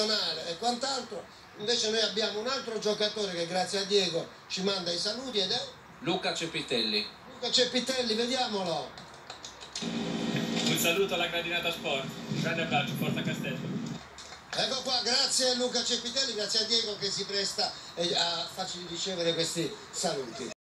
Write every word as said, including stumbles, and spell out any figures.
e quant'altro. Invece noi abbiamo un altro giocatore che grazie a Diego ci manda i saluti ed è Luca Cepitelli. Luca Cepitelli, vediamolo. Un saluto alla Gradinata Sport, un grande abbraccio, forza Castello. Ecco qua, grazie Luca Cepitelli, grazie a Diego che si presta a farci ricevere questi saluti.